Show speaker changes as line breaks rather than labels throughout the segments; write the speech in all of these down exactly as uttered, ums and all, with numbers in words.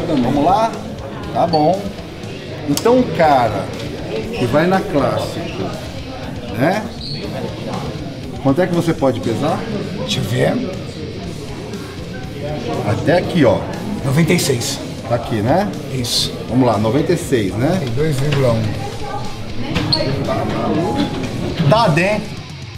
Vamos lá? Tá bom. Então o cara que vai na clássica, né? Quanto é que você pode pesar?
Deixa eu ver.
Até aqui, ó.
noventa e seis.
Tá aqui, né?
Isso.
Vamos lá, noventa e seis, né?
dois vírgula um.
Tá dentro.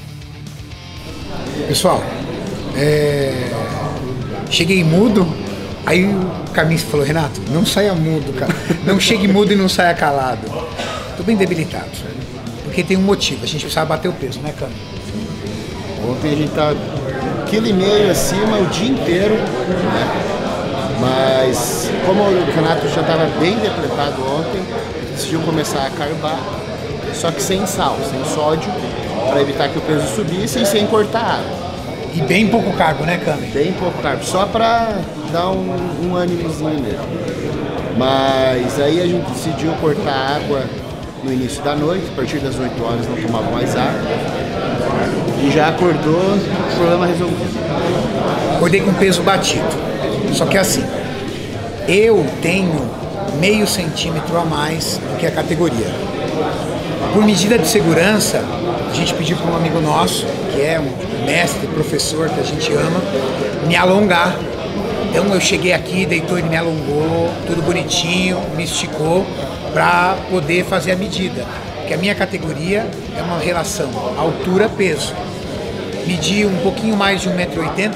Pessoal, é... cheguei mudo, aí o Camis falou, Renato, não saia mudo, cara. Não chegue mudo e não saia calado. Tô bem debilitado, porque tem um motivo, a gente precisava bater o peso, né, Cami?
Ontem a gente tá um quilo e meio acima o dia inteiro, né? Mas como o Renato já estava bem depletado ontem, decidiu começar a carbar, só que sem sal, sem sódio, para evitar que o peso subisse e sem cortar água.
E bem pouco carbo, né, Cami?
Bem pouco carbo, só para dar um, um ânimozinho mesmo. Mas aí a gente decidiu cortar água no início da noite, a partir das oito horas não tomava mais água. E já acordou, problema resolvido.
Acordei com peso batido. Só que assim, eu tenho meio centímetro a mais do que a categoria. Por medida de segurança, a gente pediu para um amigo nosso, que é um mestre, professor que a gente ama, me alongar. Então eu cheguei aqui, deitou, ele me alongou, tudo bonitinho, me esticou para poder fazer a medida. Porque a minha categoria é uma relação altura-peso. Medi um pouquinho mais de um metro e oitenta,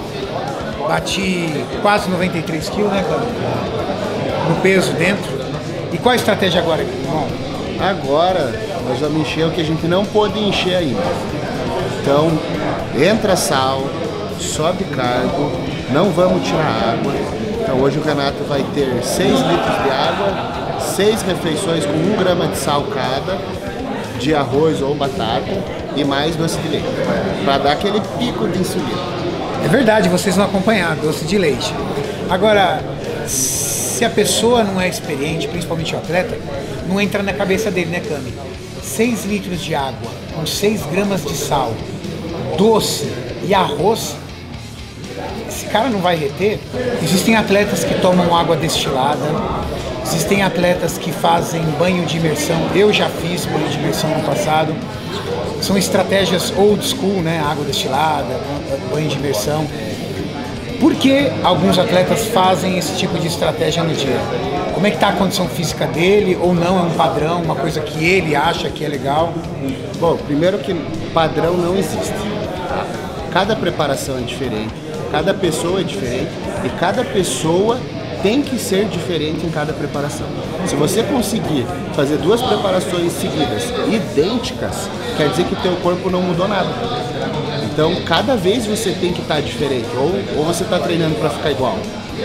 bati quase noventa e três quilos, né, cara? No peso dentro. E qual a estratégia agora, irmão?
Agora nós vamos encher o que a gente não pôde encher ainda. Então, entra sal, sobe carbo, não vamos tirar água. Então hoje o Renato vai ter seis litros de água, seis refeições com um grama de sal cada, de arroz ou batata e mais doce de leite, para dar aquele pico de insulina.
É verdade, vocês não acompanharam, doce de leite. Agora, se a pessoa não é experiente, principalmente o atleta, não entra na cabeça dele, né, Cami? seis litros de água, com seis gramas de sal, doce e arroz, esse cara não vai reter? Existem atletas que tomam água destilada, existem atletas que fazem banho de imersão, eu já fiz banho de imersão no passado, são estratégias old school, né? Água destilada, banho de imersão. Por que alguns atletas fazem esse tipo de estratégia no dia? Como é que está a condição física dele, ou não é um padrão, uma coisa que ele acha que é legal?
Bom, primeiro que padrão não existe. Tá? Cada preparação é diferente, cada pessoa é diferente e cada pessoa tem que ser diferente em cada preparação. Se você conseguir fazer duas preparações seguidas idênticas, quer dizer que teu corpo não mudou nada. Então, cada vez você tem que estar diferente, ou, ou você está treinando para ficar igual.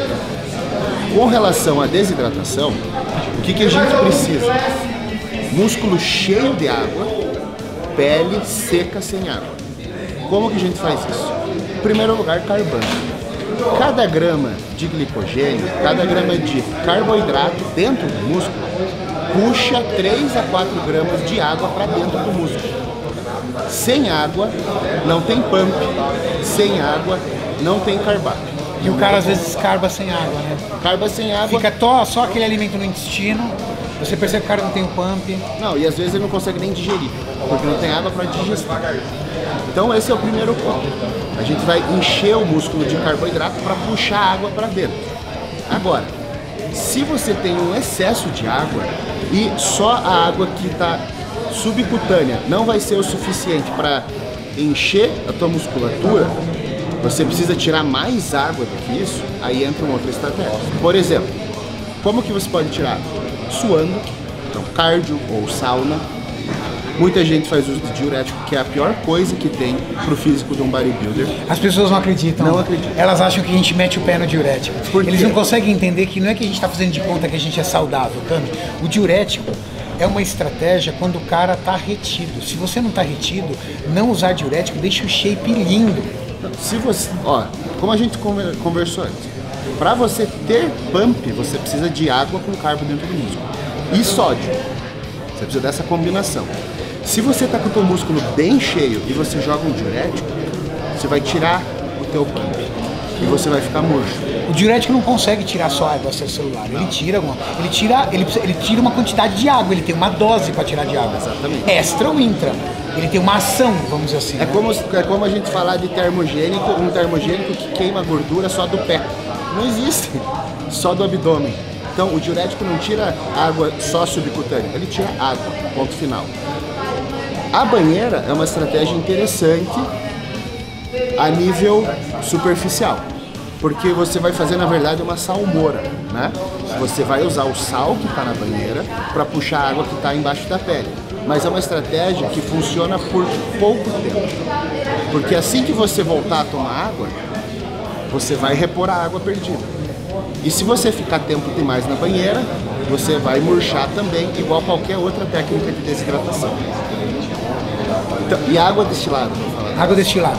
Com relação à desidratação, o que, que a gente precisa? Músculo cheio de água, pele seca sem água. Como que a gente faz isso? Em primeiro lugar, carbando. Cada grama de glicogênio, cada grama de carboidrato dentro do músculo puxa três a quatro gramas de água para dentro do músculo. Sem água não tem pump, sem água não tem carboidrato.
E o cara às vezes carba sem água, né?
Carba sem água.
Fica tó, só aquele alimento no intestino, você percebe que o cara não tem o pump.
Não, e às vezes ele não consegue nem digerir, porque não tem água para digestão. Então esse é o primeiro ponto. A gente vai encher o músculo de carboidrato para puxar a água para dentro. Agora, se você tem um excesso de água e só a água que está subcutânea não vai ser o suficiente para encher a tua musculatura, você precisa tirar mais água do que isso, aí entra uma outra estratégia. Por exemplo, como que você pode tirar? Suando, então cardio ou sauna. Muita gente faz uso de diurético, que é a pior coisa que tem pro físico de um bodybuilder.
As pessoas não acreditam.
Não acreditam.
Elas acham que a gente mete o pé no diurético.
Por quê?
Eles não conseguem entender que não é que a gente está fazendo de conta que a gente é saudável, Cami. O diurético é uma estratégia quando o cara tá retido. Se você não tá retido, não usar diurético deixa o shape lindo.
Se você, ó, como a gente conversou antes, para você ter pump, você precisa de água com carbo dentro do músculo e sódio. Você precisa dessa combinação. Se você tá com o teu músculo bem cheio e você joga um diurético, você vai tirar o teu pump. e você vai ficar murcho.
O diurético não consegue tirar só água extracelular, ele tira uma, ele tira, ele, ele tira uma quantidade de água, ele tem uma dose para tirar de água.
Exatamente.
Extra ou intra. Ele tem uma ação, vamos dizer assim.
É, né? como, é como a gente falar de termogênico, um termogênico que queima a gordura só do pé. Não existe, só do abdômen. Então o diurético não tira água só subcutânea, ele tira água, ponto final. A banheira é uma estratégia interessante a nível superficial, porque você vai fazer na verdade uma salmoura, né? Você vai usar o sal que está na banheira para puxar a água que está embaixo da pele. Mas é uma estratégia que funciona por pouco tempo, porque assim que você voltar a tomar água, você vai repor a água perdida. E se você ficar tempo demais na banheira, você vai murchar também, igual qualquer outra técnica de desidratação. Então, e água destilada?
Água destilada.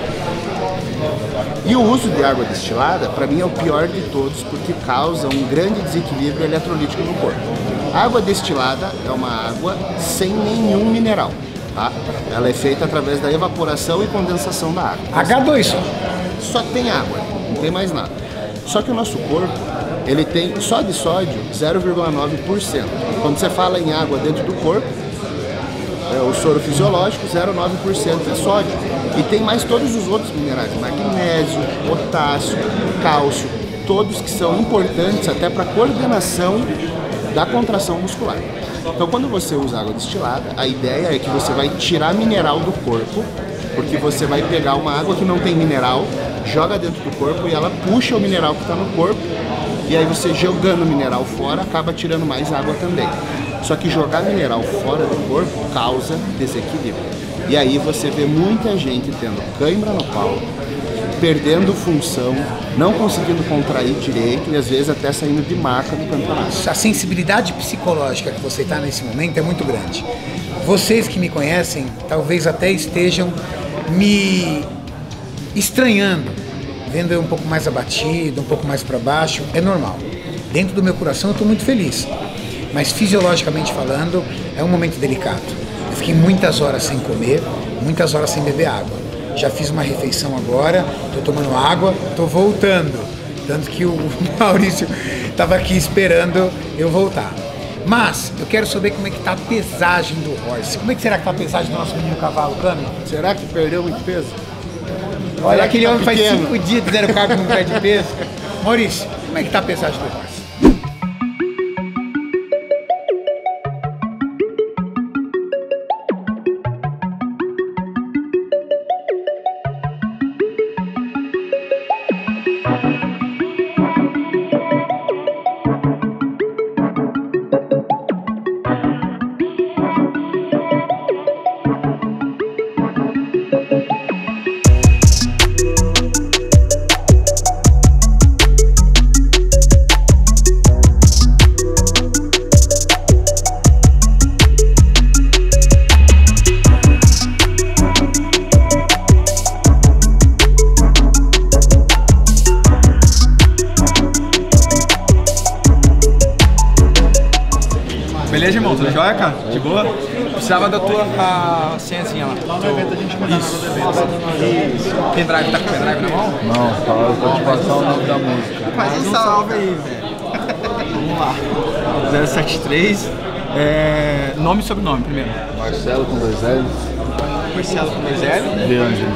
E o uso de água destilada, para mim, é o pior de todos, porque causa um grande desequilíbrio eletrolítico no corpo. A água destilada é uma água sem nenhum mineral, tá? Ela é feita através da evaporação e condensação da água.
agá dois só.
Só tem água, não tem mais nada. Só que o nosso corpo, ele tem só de sódio zero vírgula nove por cento. Quando você fala em água dentro do corpo, é, o soro fisiológico, zero vírgula nove por cento é sódio. E tem mais todos os outros minerais, magnésio, potássio, cálcio, todos que são importantes até para a coordenação da contração muscular. Então quando você usa água destilada, a ideia é que você vai tirar mineral do corpo, porque você vai pegar uma água que não tem mineral, joga dentro do corpo e ela puxa o mineral que está no corpo, e aí você jogando o mineral fora, acaba tirando mais água também. Só que jogar mineral fora do corpo causa desequilíbrio. E aí você vê muita gente tendo cãibra no pau, perdendo função, não conseguindo contrair direito e às vezes até saindo de marca do campeonato.
A sensibilidade psicológica que você está nesse momento é muito grande. Vocês que me conhecem talvez até estejam me estranhando, vendo eu um pouco mais abatido, um pouco mais para baixo. É normal. Dentro do meu coração eu estou muito feliz, mas fisiologicamente falando é um momento delicado. Eu fiquei muitas horas sem comer, muitas horas sem beber água. Já fiz uma refeição agora, estou tomando água, estou voltando. Tanto que o Maurício estava aqui esperando eu voltar. Mas eu quero saber como é que está a pesagem do horse. Como é que será que está a pesagem do nosso menino cavalo, Cami?
Será que perdeu muito peso?
Olha,
Será
aquele
tá
homem faz
pequeno?
cinco dias que fizeram cargo no pé de peso. Maurício, como é que está a pesagem do horse?
Beleza, irmão? Tudo jóia, cara? De boa? Precisava da tua a senhazinha lá. Isso. Pendrive, tá com pendrive na mão?
Não, tá, eu vou te passar o nome da música.
Faz um salve aí, velho. Vamos lá. zero sete três. É... Nome e sobrenome primeiro.
Marcelo com dois L's.
Marcelo com dois L.
De Ângelo.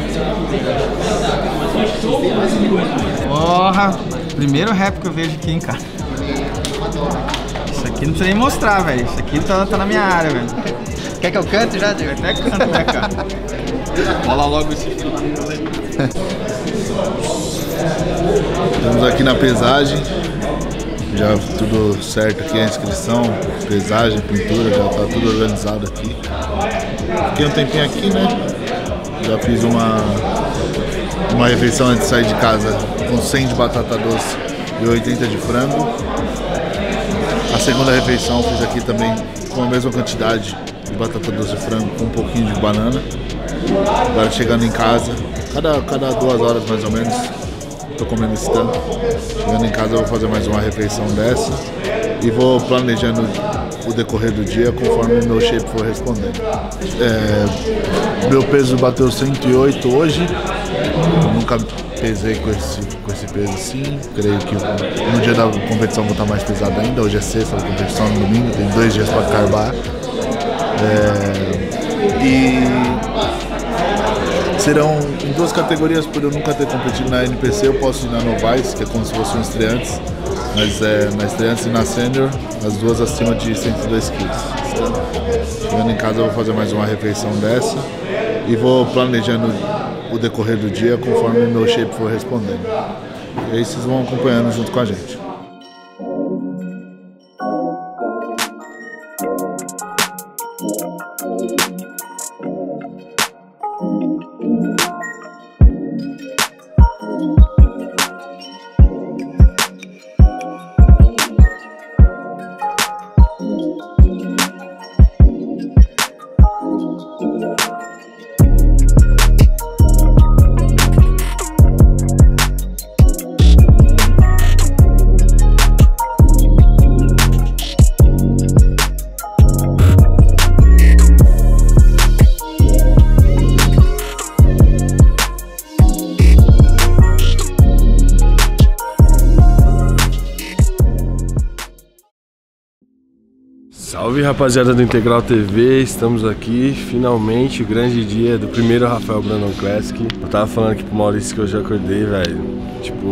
Porra! Primeiro rap que eu vejo aqui, hein, cara. Isso aqui não precisa nem mostrar, velho. Isso aqui tá, tá na minha área, velho. Quer que eu cante já, Diego? Até canto, né, cara? Rola logo esse filme.
Estamos aqui na pesagem. Já tudo certo aqui, a inscrição, pesagem, pintura, já tá tudo organizado aqui. Fiquei um tempinho aqui, né? Já fiz uma, uma refeição antes de sair de casa com cem de batata doce e oitenta de frango. A segunda refeição fiz aqui também com a mesma quantidade de batata doce e frango com um pouquinho de banana. Agora chegando em casa, cada, cada duas horas mais ou menos, tô comendo esse tanto. Chegando em casa eu vou fazer mais uma refeição dessa e vou planejando o decorrer do dia conforme o meu shape for respondendo. É, meu peso bateu cento e oito hoje, nunca pesei com esse, com esse peso sim. Creio que no dia da competição vou estar mais pesado ainda. Hoje é sexta, a competição no domingo, tem dois dias para carbar. É, e serão em duas categorias, por eu nunca ter competido na N P C, eu posso ir na Novice, que é como se fossem estreantes, mas é na estreantes e na Senior, as duas acima de cento e dois quilos. Chegando em casa eu vou fazer mais uma refeição dessa e vou planejando o decorrer do dia conforme o meu shape for respondendo. E aí vocês vão acompanhando junto com a gente.
Salve rapaziada do Integral T V, estamos aqui, finalmente, o grande dia do primeiro Rafael Brandon Classic. Eu tava falando aqui pro Maurício que eu já acordei, velho, tipo,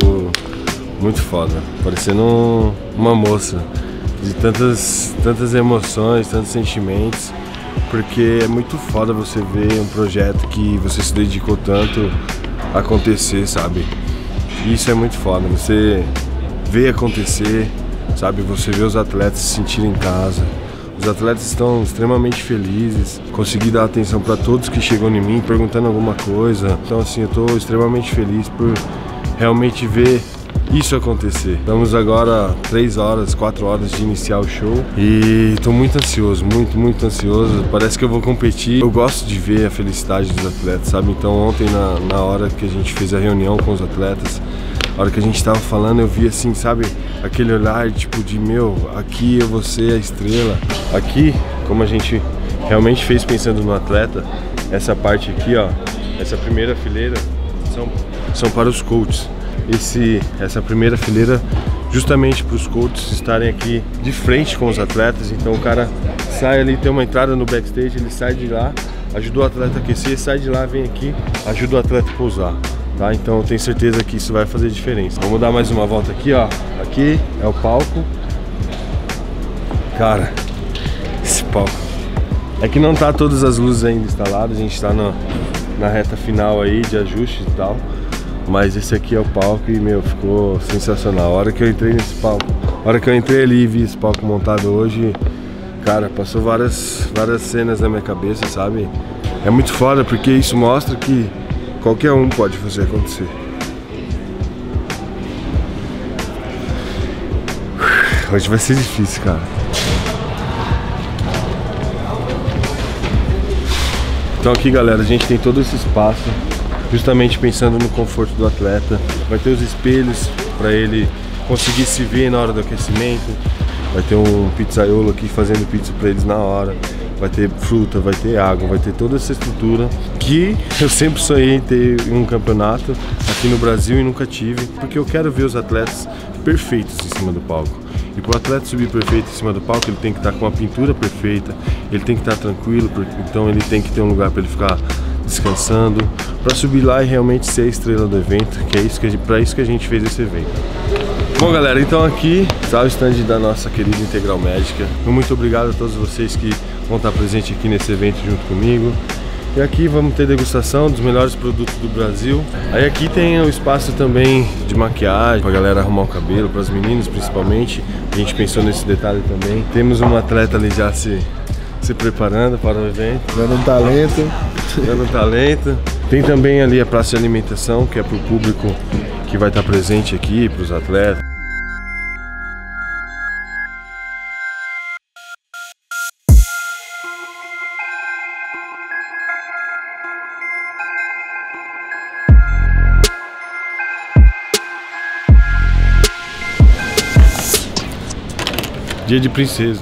muito foda, parecendo um, uma moça, de tantas, tantas emoções, tantos sentimentos, porque é muito foda você ver um projeto que você se dedicou tanto a acontecer, sabe? E isso é muito foda, você vê acontecer, sabe? Você vê os atletas se sentirem em casa. Os atletas estão extremamente felizes, consegui dar atenção para todos que chegam em mim perguntando alguma coisa. Então assim, eu estou extremamente feliz por realmente ver isso acontecer. Estamos agora três horas, quatro horas de iniciar o show e estou muito ansioso, muito, muito ansioso. Parece que eu vou competir. Eu gosto de ver a felicidade dos atletas, sabe? Então ontem na, na hora que a gente fez a reunião com os atletas, a hora que a gente tava falando, eu vi assim, sabe, aquele olhar tipo de, meu, aqui eu vou ser a estrela. Aqui, como a gente realmente fez pensando no atleta, essa parte aqui, ó, essa primeira fileira são, são para os coaches. Esse, essa primeira fileira justamente para os coaches estarem aqui de frente com os atletas. Então o cara sai ali, tem uma entrada no backstage, ele sai de lá, ajuda o atleta a aquecer, sai de lá, vem aqui, ajuda o atleta a pousar. Tá? Então eu tenho certeza que isso vai fazer diferença. Vamos dar mais uma volta aqui, ó. Aqui é o palco. Cara, esse palco. É que não tá todas as luzes ainda instaladas, a gente tá na, na reta final aí de ajuste e tal. Mas esse aqui é o palco e, meu, ficou sensacional. A hora que eu entrei nesse palco, a hora que eu entrei ali e vi esse palco montado hoje, cara, passou várias, várias cenas na minha cabeça, sabe? É muito foda porque isso mostra que qualquer um pode fazer acontecer. Hoje vai ser difícil, cara. Então aqui, galera, a gente tem todo esse espaço justamente pensando no conforto do atleta. Vai ter os espelhos para ele conseguir se ver na hora do aquecimento. Vai ter um pizzaiolo aqui fazendo pizza para eles na hora. Vai ter fruta, vai ter água, vai ter toda essa estrutura que eu sempre sonhei em ter um campeonato aqui no Brasil e nunca tive, porque eu quero ver os atletas perfeitos em cima do palco. E para o atleta subir perfeito em cima do palco, ele tem que estar com a pintura perfeita, ele tem que estar tranquilo, então ele tem que ter um lugar para ele ficar descansando, para subir lá e realmente ser a estrela do evento, que é isso que para isso que a gente fez esse evento. Bom, galera, então aqui está o stand da nossa querida Integral Médica. Muito obrigado a todos vocês que vão estar presentes aqui nesse evento junto comigo. E aqui vamos ter degustação dos melhores produtos do Brasil. Aí aqui tem o espaço também de maquiagem, para a galera arrumar o cabelo, para as meninas principalmente. A gente pensou nesse detalhe também. Temos uma atleta ali já se, se preparando para o evento.
Dando um talento.
Dando um talento. Tem também ali a praça de alimentação, que é para o público que vai estar presente aqui, para os atletas. Dia de princesa.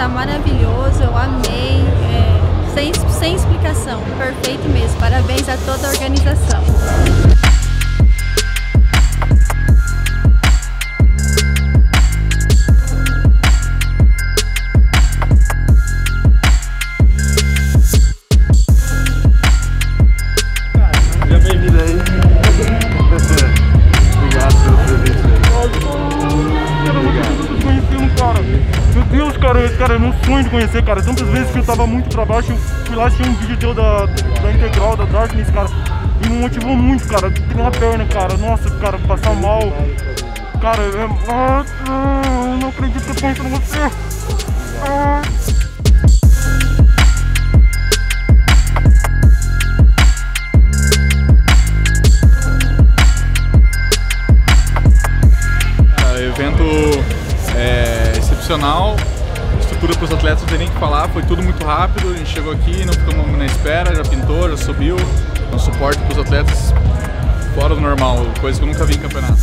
tá maravilhoso, eu amei, é, sem, sem explicação, perfeito mesmo. Parabéns a toda a organização.
Cara, é meu sonho de conhecer, cara. Tantas vezes que eu tava muito pra baixo, eu fui lá, tinha um vídeo teu da, da Integral, da Darkness, cara. E me motivou muito, cara. Tem uma perna, cara. Nossa, cara, passar mal. Cara, é... ah, eu não acredito que eu tô entrando em você. Ah.
Cara, evento é excepcional. Estrutura para os atletas não tem nem o que falar, foi tudo muito rápido, a gente chegou aqui, não ficamos na espera, já pintou, já subiu, um suporte para os atletas fora do normal, coisa que eu nunca vi em campeonato.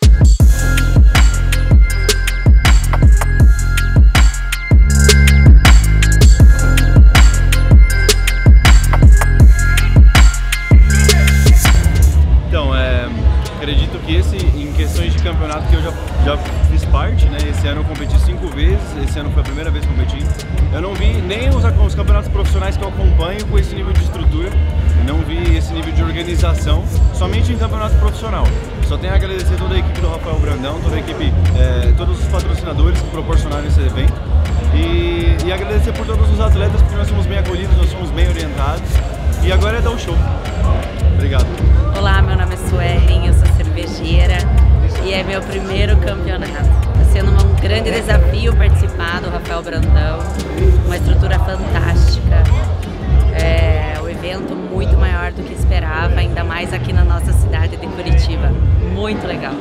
Então, é, acredito que esse, em questões de campeonato que eu já, já fiz parte, né? Esse ano eu competi cinco vezes, esse ano foi a primeira vez que competi. Eu não vi nem os, os campeonatos profissionais que eu acompanho com esse nível de estrutura, eu não vi esse nível de organização, somente em campeonato profissional. Só tenho a agradecer toda a equipe do Rafael Brandão, toda a equipe, é, todos os patrocinadores que proporcionaram esse evento e, e agradecer por todos os atletas, porque nós somos bem acolhidos, nós somos bem orientados e agora é dar o show. Obrigado.
Olá, meu nome é Suelen, eu sou cervejeira e é meu primeiro campeonato. Está sendo um grande desafio participar do Rafael Brandão, uma estrutura fantástica, é um evento muito maior do que esperava, ainda mais aqui na nossa cidade de Curitiba. Muito legal.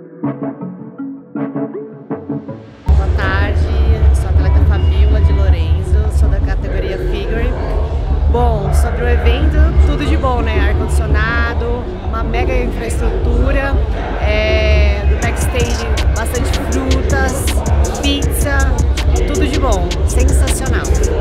Boa tarde, sou a atleta Fabiola de Lorenzo, sou da categoria Figure. Bom, sobre o evento, tudo de bom, né? Ar-condicionado, uma mega infraestrutura, é, do backstage bastante frutas, pizza, tudo de bom, sensacional.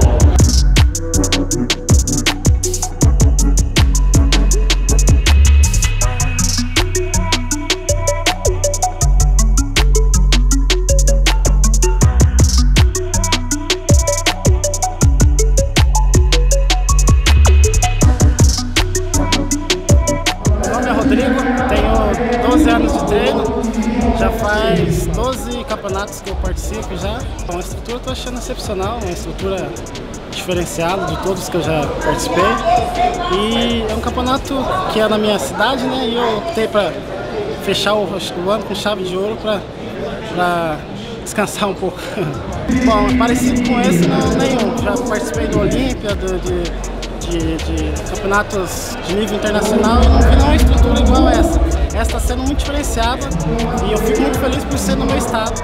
Tenho doze anos de treino, já faz doze campeonatos que eu participo já. Uma estrutura eu estou achando excepcional, uma estrutura diferenciada de todos que eu já participei. E é um campeonato que é na minha cidade, né? E eu optei para fechar o, o ano com chave de ouro para descansar um pouco. Bom, parecido com esse não nenhum. Já participei do Olímpia, do, de, De, de campeonatos de nível internacional e não vi nenhuma estrutura igual a essa. Essa está sendo muito diferenciada e eu fico muito feliz por ser no meu estado.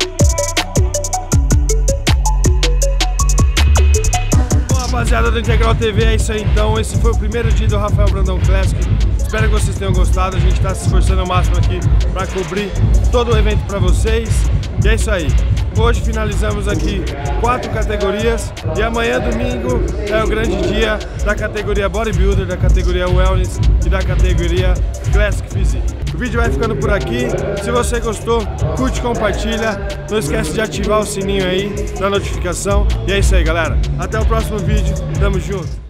Bom, rapaziada do Integral T V, é isso aí então. Esse foi o primeiro dia do Rafael Brandão Classic. Espero que vocês tenham gostado. A gente está se esforçando ao máximo aqui para cobrir todo o evento para vocês. E é isso aí. Hoje finalizamos aqui quatro categorias e amanhã, domingo, é o grande dia da categoria Bodybuilder, da categoria Wellness e da categoria Classic Physique. O vídeo vai ficando por aqui. Se você gostou, curte, compartilha. Não esquece de ativar o sininho aí da notificação. E é isso aí, galera. Até o próximo vídeo. Tamo junto.